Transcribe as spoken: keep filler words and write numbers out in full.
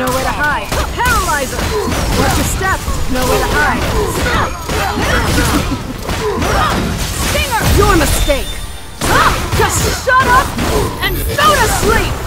nowhere to hide. Paralyzer! Watch your step, nowhere to hide. Stinger! Your mistake! Just shut up and go to sleep!